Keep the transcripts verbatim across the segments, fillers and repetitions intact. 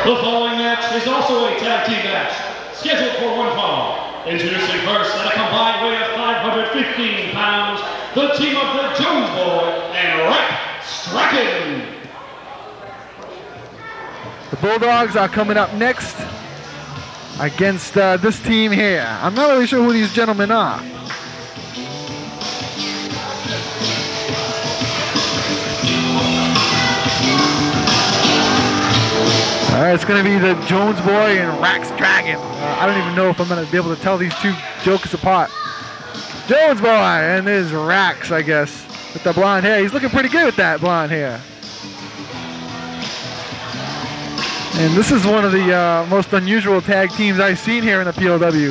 The following match is also a tag team match, scheduled for one fall. Introducing first at a combined weight of five hundred fifteen pounds, the team of the Jones Boy and Rack Strachan. The Bulldogs are coming up next against uh, this team here. I'm not really sure who these gentlemen are. All right, it's going to be the Jones Boy and Rack Strachan. Uh, I don't even know if I'm going to be able to tell these two jokers apart. Jones Boy and there's Rax, I guess, with the blonde hair. He's looking pretty good with that blonde hair. And this is one of the uh, most unusual tag teams I've seen here in the P L W.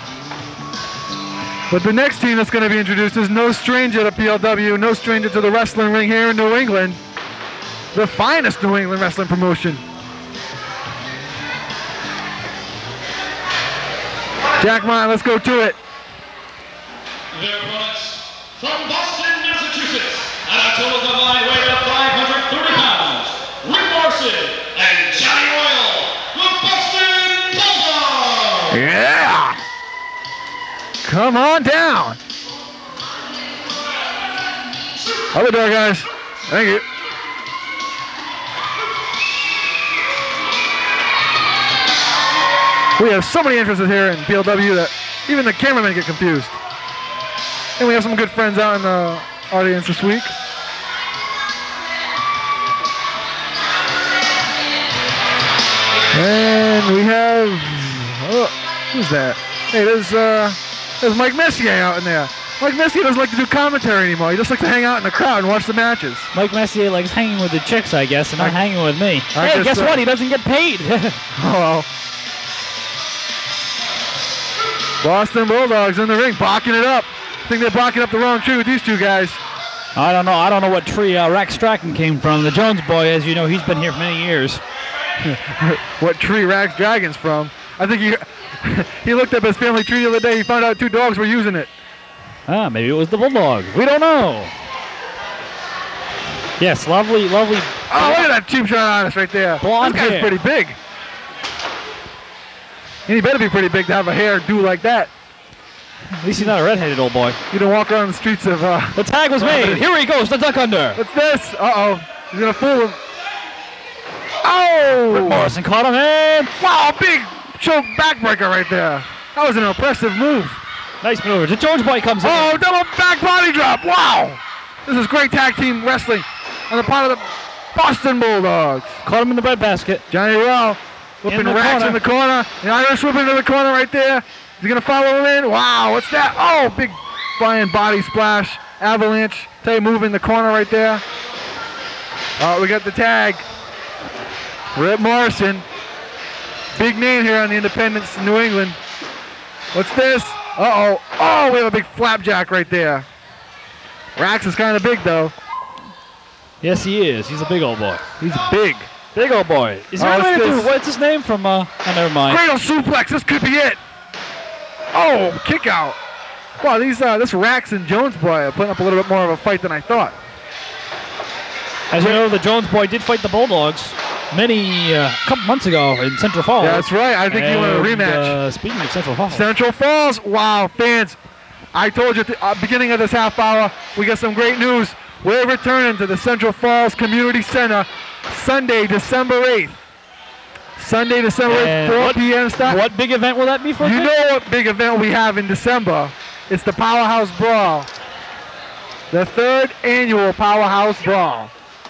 But the next team that's going to be introduced is no stranger to P L W, no stranger to the wrestling ring here in New England. The finest New England wrestling promotion. Jack Mine, let's go to it. Their opponents from Boston, Massachusetts, at a total combined weight of five hundred thirty pounds, Rick Morrison and Johnny Royal, the Boston Bulldogs! Yeah! Come on down. Other door, guys. Thank you. We have so many entrances here in P L W that even the cameramen get confused. And we have some good friends out in the audience this week. And we have, oh, who's that? Hey, there's, uh, there's Mike Messier out in there. Mike Messier doesn't like to do commentary anymore. He just likes to hang out in the crowd and watch the matches. Mike Messier likes hanging with the chicks, I guess, and not I, hanging with me. I hey, guess, guess uh, what? He doesn't get paid. Oh. Boston Bulldogs in the ring, barking it up. I think they're barking up the wrong tree with these two guys. I don't know. I don't know what tree uh, Rack Strachan came from. The Jones Boy, as you know, he's been here for many years. What tree Rack Strachan's from? I think he he looked up his family tree the other day. He found out two dogs were using it. Ah, maybe it was the Bulldog. We don't know. Yes, lovely, lovely. Oh, look at that cheap shot on us right there. Blonde this guy's hair. pretty big. And he better be pretty big to have a hairdo like that. At least he's not a redheaded old boy. You don't walk around the streets of... Uh, the tag was made. Here he goes, the duck under. What's this? Uh-oh. He's going to fool him. Oh! Rick Morrison caught him in. Wow, big choke backbreaker right there. That was an impressive move. Nice maneuver. The Jones Boy comes in. Oh, double back body drop. Wow. This is great tag team wrestling on the part of the Boston Bulldogs. Caught him in the breadbasket. Johnny Rowe whipping Rax in the corner. The Irish whipping into the corner right there. Is he going to follow him in? Wow, what's that? Oh, big flying body splash. Avalanche. Tell you, move in the corner right there. Oh, we got the tag. Rick Morrison. Big name here on the Independents in New England. What's this? Uh-oh. Oh, we have a big flapjack right there. Rax is kind of big, though. Yes, he is. He's a big old boy. He's big. Big old boy. Is there Oh, another what's dude? this? What's his name from, uh, oh, never mind. Cradle suplex. This could be it. Oh, kick out. Wow, these, uh, this Rax and Jones Boy are putting up a little bit more of a fight than I thought. As you know, the Jones Boy did fight the Bulldogs many, uh, couple months ago in Central Falls. Yeah, that's right. I think and, you want a rematch. Uh, speaking of Central Falls. Central Falls. Wow, fans. I told you at the uh, beginning of this half hour, we got some great news. We're returning to the Central Falls Community Center Sunday, December eighth. Sunday, December eighth, four p m start. What big event will that be for? You know what big event we have in December. It's the Powerhouse Brawl. The third annual Powerhouse Brawl.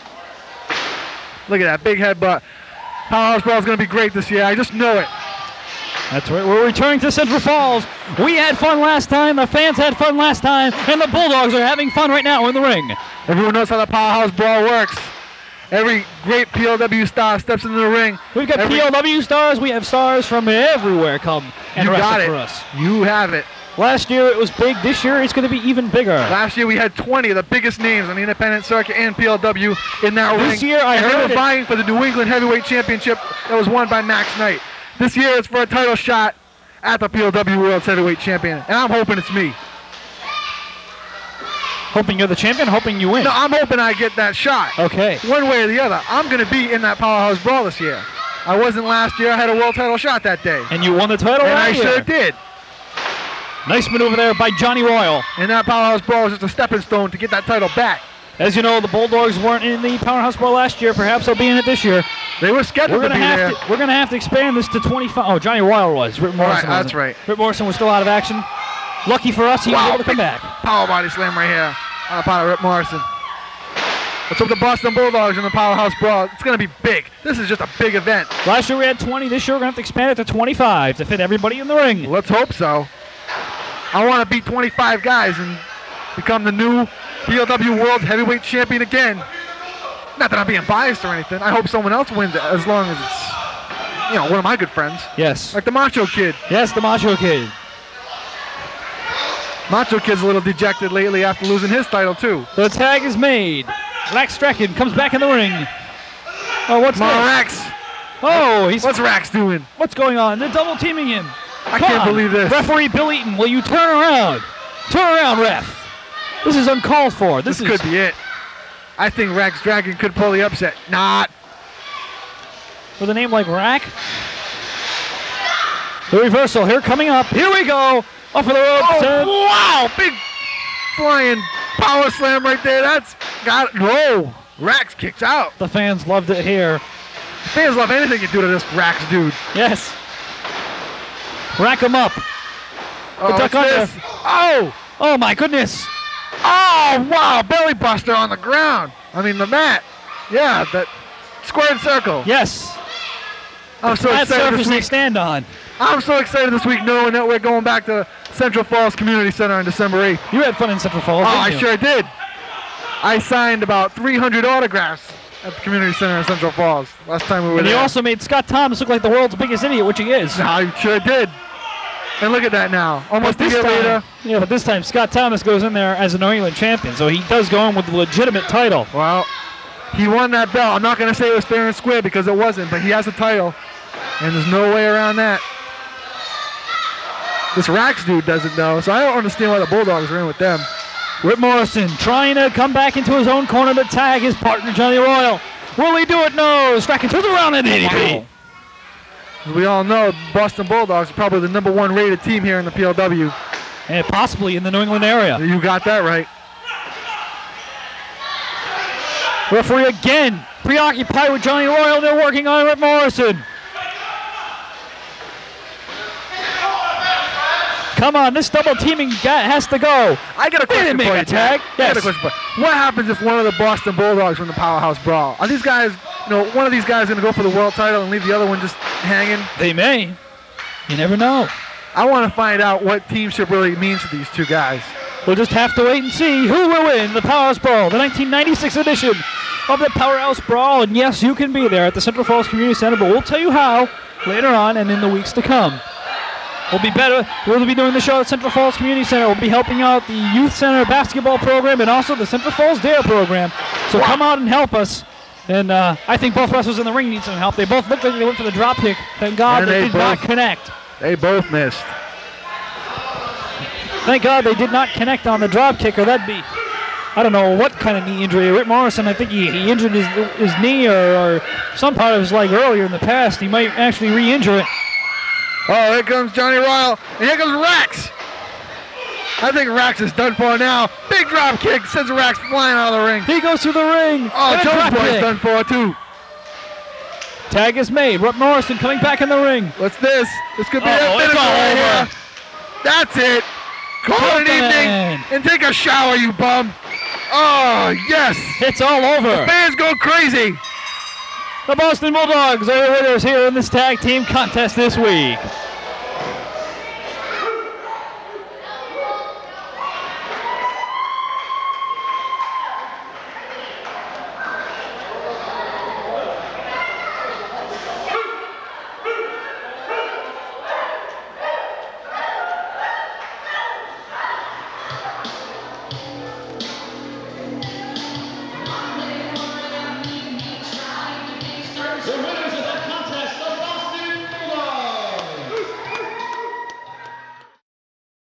Look at that big headbutt. Powerhouse Brawl is going to be great this year. I just know it. That's right. We're returning to Central Falls. We had fun last time. The fans had fun last time. And the Bulldogs are having fun right now in the ring. Everyone knows how the Powerhouse Brawl works. Every great P L W star steps into the ring. We've got Every P L W stars. We have stars from everywhere come and you wrestle got it. for us. You have it. Last year it was big. This year it's going to be even bigger. Last year we had twenty of the biggest names on the independent circuit and P L W in that ring. This year I and heard they were it. vying for the New England Heavyweight Championship that was won by Max Knight. This year it's for a title shot at the P L W World Heavyweight Champion, and I'm hoping it's me. Hoping you're the champion, hoping you win. No, I'm hoping I get that shot. Okay. One way or the other. I'm going to be in that Powerhouse Brawl this year. I wasn't last year. I had a world title shot that day. And you won the title And that I year. sure did. Nice maneuver there by Johnny Royal. And that Powerhouse Brawl was just a stepping stone to get that title back. As you know, the Bulldogs weren't in the Powerhouse Brawl last year. Perhaps they'll be in it this year. They were scheduled We're to gonna be have there. to. We're gonna have to expand this to twenty-five. Oh, Johnny Royal was. Rip Morrison. Right, that's wasn't. right. Rip Morrison was still out of action. Lucky for us, he Wow, was able to come big back. Power body slam right here on the part of Rip Morrison. Let's hope the Boston Bulldogs in the Powerhouse Brawl. It's going to be big. This is just a big event. Last year we had twenty. This year we're gonna have to expand it to twenty-five to fit everybody in the ring. Let's hope so. I want to beat twenty-five guys and become the new P L W World Heavyweight Champion again. Not that I'm being biased or anything. I hope someone else wins it as long as it's, you know, one of my good friends. Yes. Like the Macho Kid. Yes, the Macho Kid. Macho Kid's a little dejected lately after losing his title too. The tag is made. Rax Strachan comes back in the ring. Oh, what's Come on, this? Rax. Oh, he's What's Rax doing? what's going on? They're double teaming him. I Come can't on. believe this. Referee Bill Eaton, will you turn around? Turn around, ref. This is uncalled for. This, This is could be it. I think Rax Dragon could pull the upset. Not. with a name like Rack. The reversal here coming up. Here we go. Off of the ropes. Oh, and- wow. Big flying power slam right there. That's got it. Whoa. Rax kicks out. The fans loved it here. Fans love anything you do to this Rax dude. Yes. Rack him up. Oh, duck what's under. this? Oh. Oh my goodness. Oh, wow. Belly buster on the ground. I mean, the mat. Yeah, that squared circle. Yes. I'm so That excited surface this they week. stand on. I'm so excited this week knowing that we're going back to Central Falls Community Center on December eighth. You had fun in Central Falls. Oh, didn't I you? sure did. I signed about three hundred autographs at the community center in Central Falls last time we were And there. you also made Scott Thomas look like the world's biggest idiot, which he is. No, I sure did. And look at that now. Almost But a this year time, later. yeah, but this time Scott Thomas goes in there as a New England champion, so he does go in with the legitimate title. Well, he won that belt. I'm not going to say it was fair and square because it wasn't, but he has a title. And there's no way around that. This Rax dude doesn't know, so I don't understand why the Bulldogs are in with them. Rip Morrison trying to come back into his own corner to tag his partner Johnny Royal. Will he do it? No. Strachan turns around and D D T. Wow. As we all know, Boston Bulldogs are probably the number one rated team here in the P L W. And possibly in the New England area. You got that right. Referee again preoccupied with Johnny Royal. They're working on Rip Morrison. Come on, this double teaming guy has to go. I got a They question didn't make for a you, tag. Jack. I got a Yes. question for you. What happens if one of the Boston Bulldogs from the Powerhouse Brawl? Are these guys, you know, one of these guys going to go for the world title and leave the other one just hanging? They may. You never know. I want to find out what teamship really means to these two guys. We'll just have to wait and see who will win the Powerhouse Brawl, the nineteen ninety-six edition of the Powerhouse Brawl. And yes, you can be there at the Central Falls Community Center, but we'll tell you how later on and in the weeks to come. We'll be better. We'll be doing the show at Central Falls Community Center. We'll be helping out the Youth Center basketball program and also the Central Falls Dare program. So Wow. come out and help us. And uh, I think both wrestlers in the ring need some help. They both looked like they went for the drop kick. Thank God And they, they did not both- connect. They both missed. Thank God they did not connect on the drop kick, or that'd be, I don't know what kind of knee injury. Rip Morrison, I think he, he injured his his knee or, or some part of his leg earlier in the past. He might actually re-injure it. Oh, here comes Johnny Royal, and here comes Rax. I think Rax is done for now. Big drop kick sends Rax flying out of the ring. He goes through the ring. Oh, and a Jones drop Boy's kick. done for too. Tag is made. Rip Morrison coming back in the ring. What's this? This could be Uh-oh, a it's finisher all right over. here. That's it. Call it an Gentlemen. evening and take a shower, you bum. Oh, yes. It's all over. Fans go crazy. The Boston Bulldogs are the winners here in this tag team contest this week.